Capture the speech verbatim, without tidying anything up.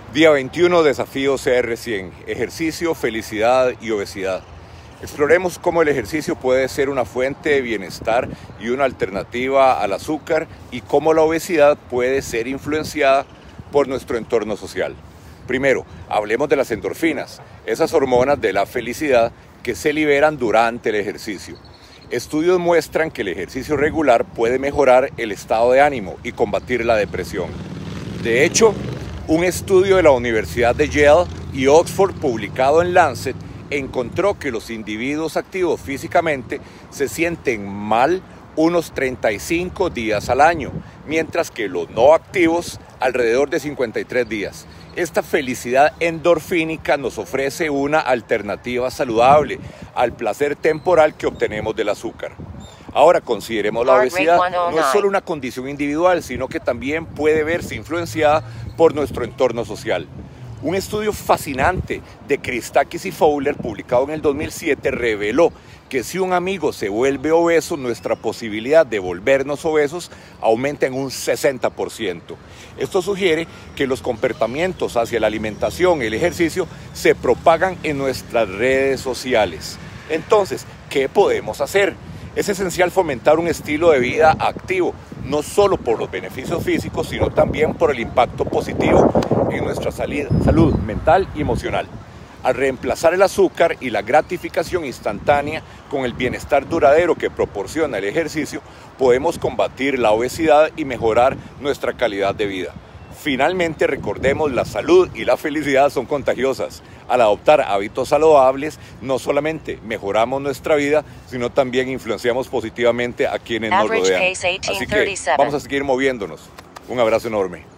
Día veintiuno, Desafío C R cien, ejercicio, felicidad y obesidad. Exploremos cómo el ejercicio puede ser una fuente de bienestar y una alternativa al azúcar y cómo la obesidad puede ser influenciada por nuestro entorno social. Primero, hablemos de las endorfinas, esas hormonas de la felicidad que se liberan durante el ejercicio. Estudios muestran que el ejercicio regular puede mejorar el estado de ánimo y combatir la depresión. De hecho, un estudio de la Universidad de Yale y Oxford publicado en Lancet encontró que los individuos activos físicamente se sienten mal unos treinta y cinco días al año, mientras que los no activos alrededor de cincuenta y tres días. Esta felicidad endorfínica nos ofrece una alternativa saludable al placer temporal que obtenemos del azúcar. Ahora consideremos la obesidad, no es solo una condición individual, sino que también puede verse influenciada por nuestro entorno social. Un estudio fascinante de Christakis y Fowler, publicado en el dos mil siete, reveló que si un amigo se vuelve obeso, nuestra posibilidad de volvernos obesos aumenta en un sesenta por ciento. Esto sugiere que los comportamientos hacia la alimentación y el ejercicio se propagan en nuestras redes sociales. Entonces, ¿qué podemos hacer? Es esencial fomentar un estilo de vida activo, no solo por los beneficios físicos, sino también por el impacto positivo en nuestra salud mental y emocional. Al reemplazar el azúcar y la gratificación instantánea con el bienestar duradero que proporciona el ejercicio, podemos combatir la obesidad y mejorar nuestra calidad de vida. Finalmente, recordemos, la salud y la felicidad son contagiosas. Al adoptar hábitos saludables, no solamente mejoramos nuestra vida, sino también influenciamos positivamente a quienes nos rodean. Así que vamos a seguir moviéndonos. Un abrazo enorme.